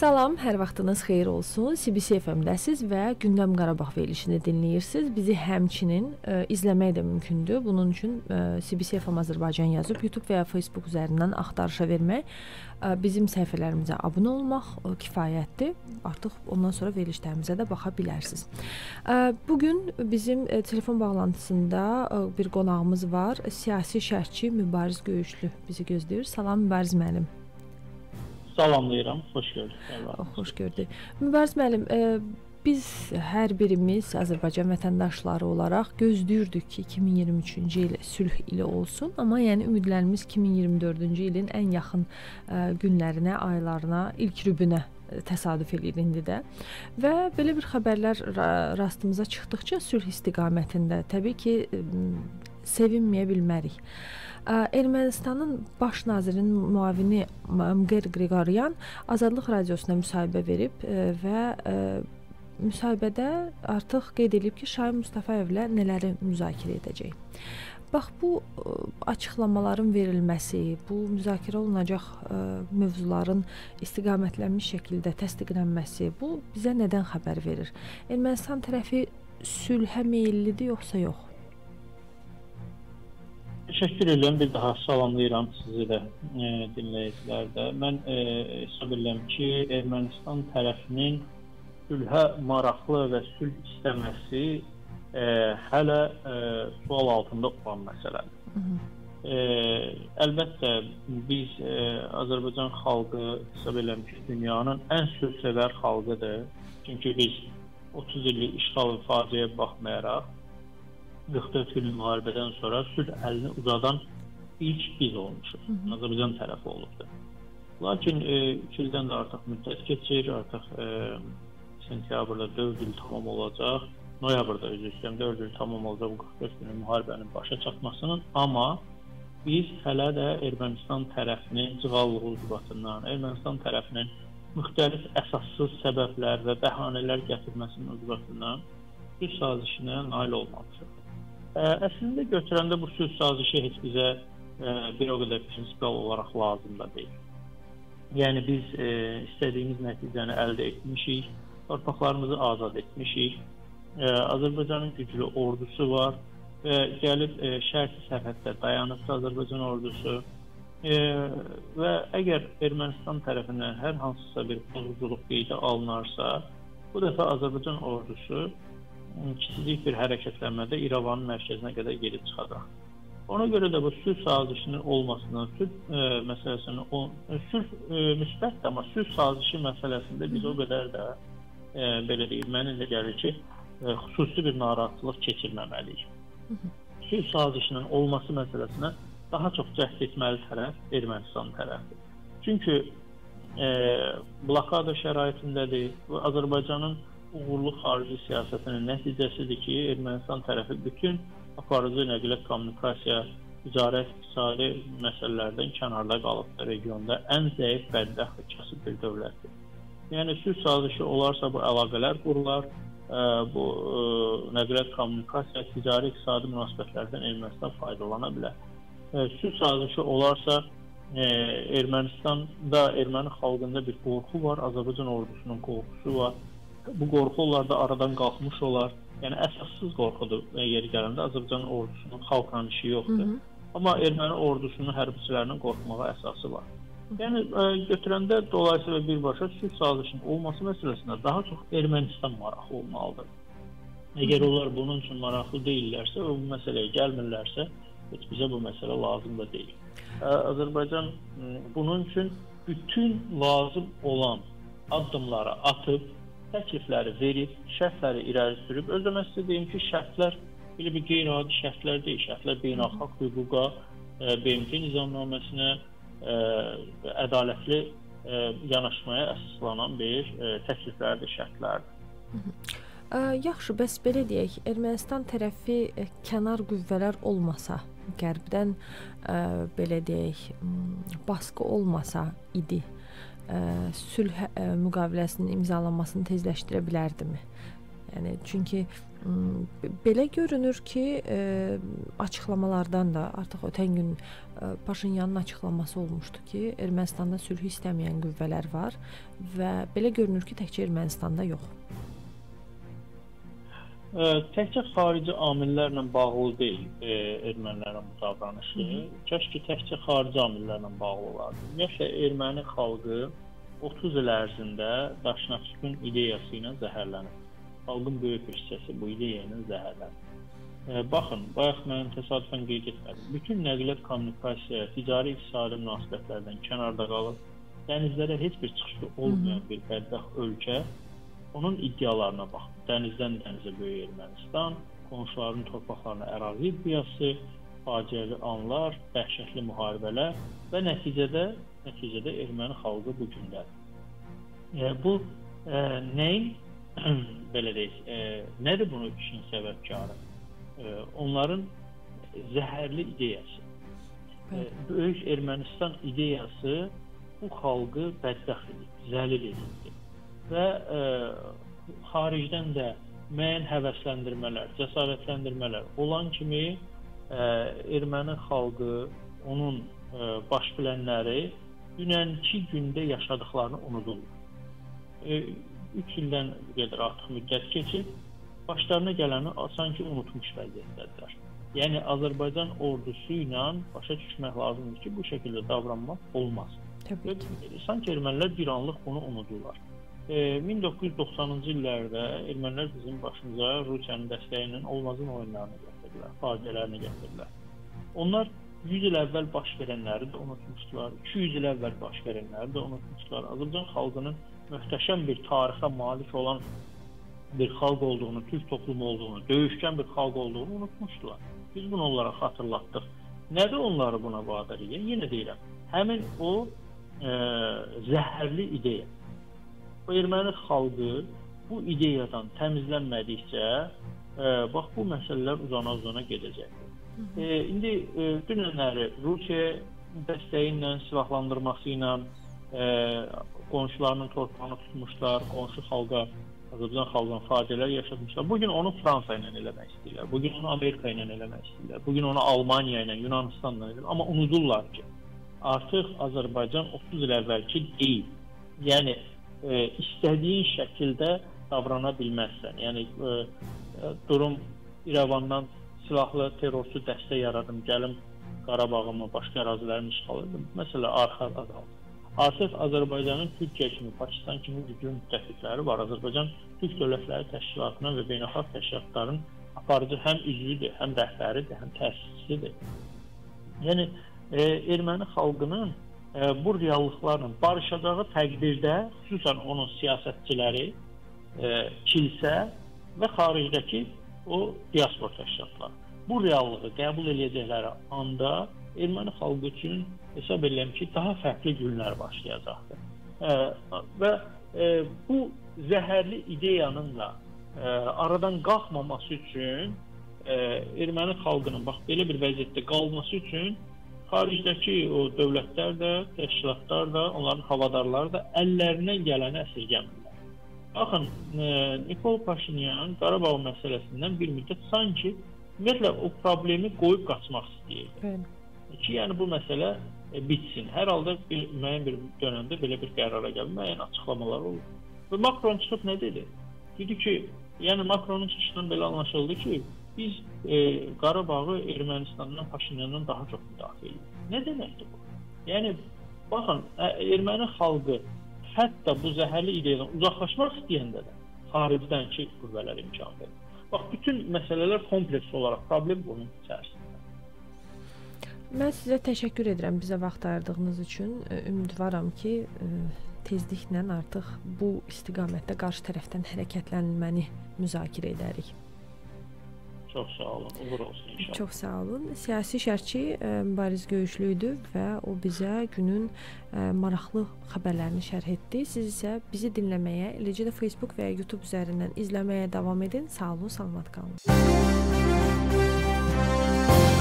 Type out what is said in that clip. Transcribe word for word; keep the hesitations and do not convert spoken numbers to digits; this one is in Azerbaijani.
Salam, hər vaxtınız xeyir olsun. C B C F M-dəsiz və Gündəm Qarabağ verilişini dinləyirsiniz. Bizi həmçinin ə, izləmək də mümkündür. Bunun üçün ə, C B C F M Azərbaycan yazıb YouTube və ya Facebook üzərindən axtarışa vermək, ə, bizim səhifələrimizə abunə olmaq ə, kifayətdir. Artıq ondan sonra verilişlərimizə də baxa bilərsiniz. Ə, bugün bizim ə, telefon bağlantısında ə, bir qonağımız var. Siyasi şərhçi Mübariz Göyüşlü bizi gözləyir. Salam Mübariz müəllim. Salamlayıram, xoş gördük. Oh, xoş gördük. Mübariz müəllim, e, biz hər birimiz Azərbaycan vətəndaşları olaraq gözləyirdik ki, iki min iyirmi üçüncü il sülh ili olsun, amma yəni ümidlərimiz iki min iyirmi dördüncü ilin ən yaxın e, günlərinə, aylarına, ilk rübünə təsadüf edir indi də. Və belə bir xəbərlər rastımıza çıxdıqca sülh istiqamətində təbii ki, sevinməyə bilmərik. Ermənistanın baş nazirinin müavini Mqer Qriqoryan Azadlıq Radiosuna müsahibə verib və müsahibədə artıq qeyd edilib ki, Şahin Mustafayevlə nələri müzakirə edəcək. Bax, bu açıqlamaların verilməsi, bu müzakirə olunacaq mövzuların istiqamətlənmiş şəkildə təsdiqlənməsi, bu bizə nədən xəbər verir? Ermənistan tərəfi sülhə meyillidir, yoxsa yox? Təşəkkür edirəm, bir daha salamlayıram sizi də, e, dinləyicilər də. Mən e, hesab edirəm ki, Ermənistan tərəfinin sülhə maraqlı və sülh istəməsi e, hələ e, sual altında olan məsələdir. E, əlbəttə, biz e, Azərbaycan xalqı hesab edirəm ki, dünyanın ən sülhsevər xalqıdır. Çünki biz otuz illik işğal və faciəyə baxmayaraq, qırx dörd günlük müharibədən sonra sülh əlini uzadan ilk biz olmuşuq. Azərbaycan tərəfi olubdur. Lakin e, üç ildən də artıq müddət keçir, artıq e, sentyabrda dörd il tamam olacaq, noyabrda özü istəyəm dörd il tamam olacaq bu qırx dörd günlük müharibənin başa çatmasının, amma biz hələ də Ermənistan tərəfinin cığallığı ucbatından, Ermənistan tərəfinin müxtəlif əsassız səbəblər və bəhanələr gətirməsinin ucbatından sülh sazişinə nail olmamışıq. Əslində götürəndə bu sülh sazişi heç bizə e, bir o qədər prinsipal olaraq lazım da deyil. Yəni biz e, istədiyimiz nəticəni əldə etmişik, torpaqlarımızı azad etmişik, e, Azərbaycanın güclü ordusu var və gəlib e, şərti sərhəddə dayanıbsa Azərbaycan ordusu e, və əgər Ermənistan tərəfindən hər hansısa bir pozğunluq qeydə alınarsa, bu dəfə Azərbaycan ordusu kiçik bir hərəkətlənmədə İrəvanın mərkəzinə qədər gedib çıxacaq. Ona görə də bu sülh sazişinin olmasını, sülh e, məsələsinin, o, sülh e, müsbət, amma sülh sazişi məsələsində biz o qədər də e, belə deyil, mənə də gəlir ki, e, xüsusi bir narahatlıq keçirməməliyik. Sülh sazişinin olması məsələsinə daha çox cəhd etməli tərəf Ermənistan tərəfidir. Çünki e, blokada şəraitindədir, Azərbaycanın uğurlu xarici siyasətinin nəticəsidir ki, Ermənistan tərəfi bütün aparıcı nəqliyyat, kommunikasiya, ticarət, iqtisadi məsələlərdən kənarda qalıbdır regionda. Ən zəif, bədbəxt və kasıb bir dövlətdir. Yəni, sülh sazişi olarsa bu əlaqələr qurular, ə, bu ə, nəqliyyat, kommunikasiya, ticari, iqtisadi münasibətlərdən Ermənistan faydalana bilər. Ə, sülh sazişi olarsa ə, Ermənistanda, erməni xalqında bir qorxu var, Azərbaycan ordusunun qorxusu var. Bu qorxu onlarda aradan qalxmış olar. Yəni, əsassız qorxudur yeri gələndə Azərbaycan ordusunun xalqla işi yoxdur. Hı -hı. Amma erməni ordusunun hərbiçilərinin qorxmağa əsası var. Hı -hı. Yəni, ə, götürəndə dolayısıyla birbaşa sülh sazişinin olması məsələsində daha çox Ermənistan maraqlı olmalıdır. Əgər Hı -hı. onlar bunun üçün maraqlı deyillərsə, o bu məsələyə gəlmirlərsə, heç bizə bu məsələ lazım da deyil. Ə, Azərbaycan bunun üçün bütün lazım olan addımları atıb, təklifləri verib, şərtləri irəli sürüb. Özdə mən sizə deyim ki, şərtlər belə bir qeyri-adi şərtlər deyil. Şərtlər beynəlxalq hüquqa, B M T nizamnaməsinə, ədalətli yanaşmaya əsaslanan bir təkliflərdir, şərtlərdir. Yaxşı, bəs belə deyək, Ermənistan tərəfi kənar qüvvələr olmasa, qərbdən belə deyək, baskı olmasa idi, Ə, sülh ə, müqaviləsinin imzalanmasını tezləşdirə bilərdimi? Yəni, çünki Belə görünür ki, e, açıqlamalardan da artıq ötən gün e, Paşinyanın açıqlaması olmuşdu ki, Ermənistanda sülhü istəməyən qüvvələr var və belə görünür ki, təkcə Ermənistanda yox. Ə, təkcə xarici amillərlə bağlı deyil e, ermənilərin bu davranışı. Kəşki təkcə xarici amillərlə bağlı olardı. Ümumiyyətlə, erməni xalqı otuz il ərzində Daşnaksutyun ideyası ilə zəhərlənib. Xalqın böyük bir hissəsi bu ideya ilə zəhərlənib. E, baxın, bayaq mən təsadüfən qeyd etmədim. Bütün nəqliyyat, kommunikasiya, ticari, iqtisadi münasibətlərdən kənarda qalıb, dənizlərə heç bir çıxışı olmayan bir bədbəxt ölkə onun iddialarına bax. Dənizdən dənizə böyük Ermənistan, qonşuların torpaqlarına ərazi iddiası, faciəvi anlar, dəhşətli müharibələr və nəticədə nəticədə erməni xalqı bu gündədir. E, bu e, nəyin belə deyək, e, nədir bunu işin səbəbkarı? E, onların zəhərli ideyası. E, böyük Ermənistan ideyası bu xalqı bədbəxt edib, zəlil edib. Və e, xaricdən də müəyyən həvəsləndirmələr, cəsarətləndirmələr olan kimi e, erməni xalqı, onun e, baş bilənləri dünənki gündə yaşadıqlarını unudurlar. E, üç ildən qədər artıq müddət keçib, başlarına gələni sanki unutmuş vəziyyətdədirlər. Yəni Azərbaycan ordusu ilə başa düşmək lazımdır ki, bu şəkildə davranmaq olmaz. Təbii ki. E, sanki ermənilər bir anlıq bunu unudurlar. min doqquz yüz doxsanıncı illərdə ermənilər bizim başımıza Rusiyanın dəstəyi ilə olmazın oyunlarını gətirdilər, faciələrini gətirdilər. Onlar yüz il əvvəl baş verənləri də unutmuşdular, iki yüz il əvvəl baş verənləri də unutmuşdular. Azərbaycan xalqının möhtəşəm bir tarixə malik olan bir xalq olduğunu, türk toplumu olduğunu, döyüşkən bir xalq olduğunu unutmuşdular. Biz bunu onlara xatırlatdıq. Nədir onları buna vadar edən? Yenə deyirəm, həmin o e, zəhərli ideya. Bu erməni xalqı bu ideyadan təmizlənmədikcə, e, bax bu məsələlər uzana-uzana gedəcəkdir. E, indi e, dünənləri Rusiya dəstəyi ilə, silahlandırması ilə e, qonşularının torpağını tutmuşlar, qonşu xalqa, Azərbaycan xalqına faciələr yaşatmışlar. Bugün onu Fransa ilə eləmək istəyirlər, bugün onu Amerika ilə eləmək istəyirlər, bugün onu Almaniya ilə, Yunanistanla eləmək, amma unudurlar ki, artıq Azərbaycan otuz il əvvəlki deyil. Yəni, E, istədiyin şəkildə davrana bilməzsən. Yəni e, durum İrəvandan silahlı terrorçu dəstə yaradım, gəlim Qarabağımı, başqa ərazilərimi işğal edim. Məsələ arxa azaldı. Artıq Azərbaycanın Türkiyə kimi, Pakistan kimi güclü müttəfiqləri var. Azərbaycan Türk Dövlətləri Təşkilatının və beynəlxalq təşkilatların aparıcı həm üzvüdür, həm rəhbəridir, həm təsisçisidir. Yəni e, erməni xalqının bu reallıqlarla barışacağı təqdirdə, xüsusən onun siyasətçiləri, e, kilsə və xaricdəki o diaspor təşkilatları bu reallığı qəbul edəcəkləri anda erməni xalqı üçün hesab edirəm ki, daha fərqli günlər başlayacaqdır. E, və e, bu zəhərli ideyanın da e, aradan qalxmaması üçün e, erməni xalqının bax belə bir vəziyyətdə qalması üçün xaricdəki o dövlətlər də, təşkilatlar da, onların havadarları da əllərindən gələni əsirgəmirlər. Baxın, e, Nikol Paşinyan Qarabağ məsələsindən bir müddət sanki ümumiyyətlə o problemi qoyub qaçmaq istəyirdi. Ki, yəni bu məsələ e, bitsin. Hər halda bir, müəyyən bir dönəmdə belə bir qərara gəlib, müəyyən açıqlamalar olur. Və Macron çıxıb nə dedi? Dedi ki, yəni Macronun çıxışından belə anlaşıldı ki, biz e, Qarabağı Ermənistandan, Paşinyandan daha çox müdafiə edirik. Nə deməkdir bu? Yəni, baxın, erməni xalqı hətta bu zəhərli ideyadan uzaqlaşmaq istəyəndə də xaricdən ki, qüvvələr imkan verir. Bax, bütün məsələlər kompleks olaraq problem bunun içərisində. Mən sizə təşəkkür edirəm bizə vaxt ayırdığınız üçün. Ümidvaram ki, tezliklə artıq bu istiqamətdə qarşı tərəfdən hərəkətlənməni müzakirə edərik. Çox sağ olun, uğur olsun inşallah. Çox sağ olun. Siyasi şərhçi Mübariz Göyüşlü idi və o bizə günün maraqlı xəbərlərini şərh etdi. Siz isə bizi dinləməyə, eləcə də Facebook və ya YouTube üzərindən izləməyə davam edin. Sağ olun, salamat qalın.